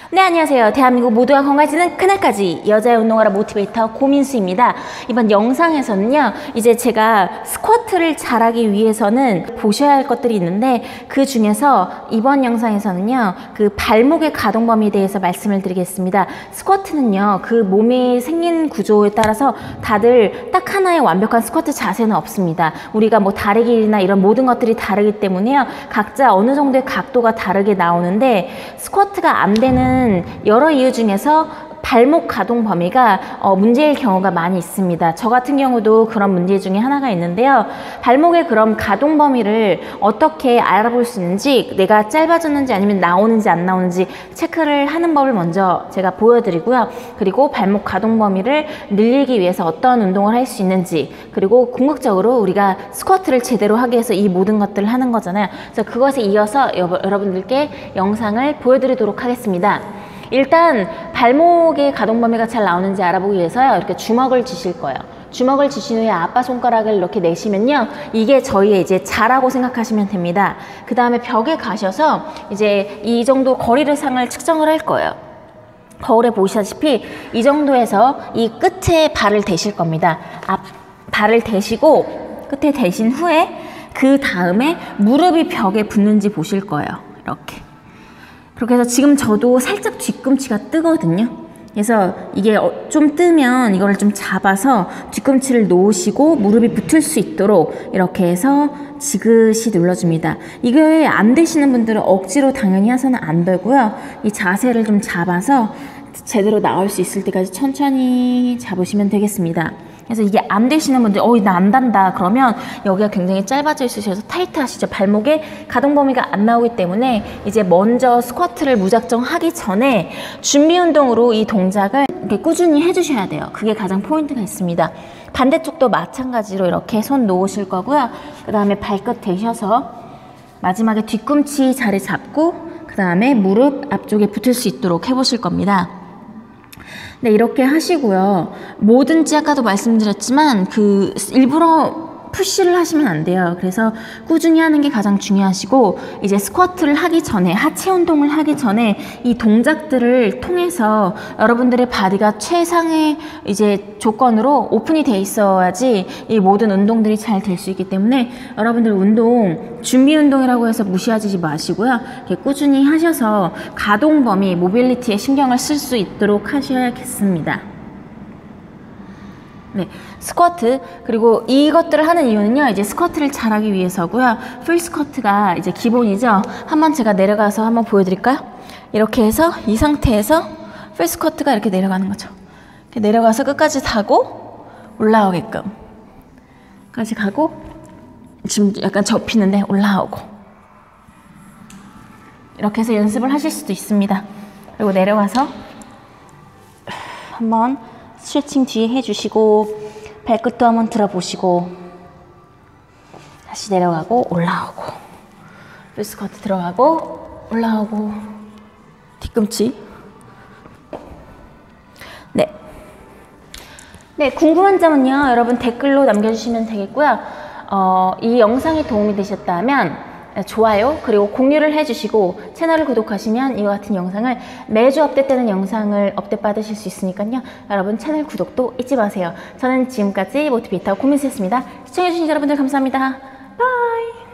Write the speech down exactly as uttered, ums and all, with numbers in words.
네, 안녕하세요. 대한민국 모두가 건강해지는 그날까지 여자의 운동하라 모티베이터 고민수입니다. 이번 영상에서는요, 이제 제가 스쿼트를 잘하기 위해서는 보셔야 할 것들이 있는데, 그 중에서 이번 영상에서는요, 그 발목의 가동 범위에 대해서 말씀을 드리겠습니다. 스쿼트는요, 그 몸이 생긴 구조에 따라서 다들 딱 하나의 완벽한 스쿼트 자세는 없습니다. 우리가 뭐 다리 길이나 이런 모든 것들이 다르기 때문에요, 각자 어느 정도의 각도가 다르게 나오는데, 스쿼트가 안 되는 여러 이유 중에서 발목 가동 범위가 어, 문제일 경우가 많이 있습니다. 저 같은 경우도 그런 문제 중에 하나가 있는데요. 발목의 그럼 가동 범위를 어떻게 알아볼 수 있는지, 내가 짧아졌는지 아니면 나오는지 안 나오는지 체크를 하는 법을 먼저 제가 보여드리고요. 그리고 발목 가동 범위를 늘리기 위해서 어떤 운동을 할 수 있는지, 그리고 궁극적으로 우리가 스쿼트를 제대로 하기 위해서 이 모든 것들을 하는 거잖아요. 그래서 그것에 이어서 여러분들께 영상을 보여드리도록 하겠습니다. 일단 발목의 가동 범위가 잘 나오는지 알아보기 위해서요, 이렇게 주먹을 쥐실 거예요. 주먹을 쥐신 후에 아빠 손가락을 이렇게 내시면요, 이게 저희의 이제 자라고 생각하시면 됩니다. 그 다음에 벽에 가셔서 이제 이 정도 거리를 상을 측정을 할 거예요. 거울에 보시다시피 이 정도에서 이 끝에 발을 대실 겁니다. 앞 발을 대시고 끝에 대신 후에 그 다음에 무릎이 벽에 붙는지 보실 거예요. 이렇게. 그렇게 해서 지금 저도 살짝 뒤꿈치가 뜨거든요. 그래서 이게 좀 뜨면 이거를 좀 잡아서 뒤꿈치를 놓으시고 무릎이 붙을 수 있도록 이렇게 해서 지그시 눌러줍니다. 이게 안 되시는 분들은 억지로 당연히 해서는 안 되고요. 이 자세를 좀 잡아서 제대로 나올 수 있을 때까지 천천히 잡으시면 되겠습니다. 그래서 이게 안 되시는 분들, 어, 나 안 단다 그러면 여기가 굉장히 짧아져 있으셔서 타이트 하시죠. 발목에 가동 범위가 안 나오기 때문에 이제 먼저 스쿼트를 무작정 하기 전에 준비 운동으로 이 동작을 이렇게 꾸준히 해주셔야 돼요. 그게 가장 포인트가 있습니다. 반대쪽도 마찬가지로 이렇게 손 놓으실 거고요. 그 다음에 발끝 대셔서 마지막에 뒤꿈치 자리 잡고 그 다음에 무릎 앞쪽에 붙을 수 있도록 해보실 겁니다. 네, 이렇게 하시고요. 뭐든지 아까도 말씀드렸지만 그 일부러 푸시를 하시면 안 돼요. 그래서 꾸준히 하는 게 가장 중요하시고, 이제 스쿼트를 하기 전에, 하체 운동을 하기 전에 이 동작들을 통해서 여러분들의 바디가 최상의 이제 조건으로 오픈이 돼 있어야지 이 모든 운동들이 잘 될 수 있기 때문에 여러분들 운동, 준비 운동이라고 해서 무시하지 마시고요. 이렇게 꾸준히 하셔서 가동 범위, 모빌리티에 신경을 쓸 수 있도록 하셔야겠습니다. 네, 스쿼트, 그리고 이것들을 하는 이유는요, 이제 스쿼트를 잘하기 위해서고요. 풀 스쿼트가 이제 기본이죠. 한번 제가 내려가서 한번 보여드릴까요? 이렇게 해서 이 상태에서 풀 스쿼트가 이렇게 내려가는 거죠. 이렇게 내려가서 끝까지 타고 올라오게끔 까지 가고, 지금 약간 접히는데 올라오고, 이렇게 해서 연습을 하실 수도 있습니다. 그리고 내려가서 한번 스트레칭 뒤에 해주시고, 발끝도 한번 들어보시고, 다시 내려가고 올라오고, 풀 스쿼트 들어가고 올라오고, 뒤꿈치. 네. 네, 궁금한 점은요, 여러분 댓글로 남겨주시면 되겠고요. 어, 이 영상이 도움이 되셨다면 좋아요, 그리고 공유를 해주시고 채널을 구독하시면 이와 같은 영상을 매주 업데이트되는 영상을 업데이트 받으실 수 있으니까요, 여러분 채널 구독도 잊지 마세요. 저는 지금까지 모티베이터 고민수였습니다. 시청해주신 여러분들 감사합니다. 바이.